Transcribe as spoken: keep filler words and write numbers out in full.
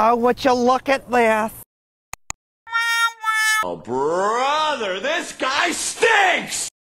Oh, would you look at this? Oh, brother, this guy stinks!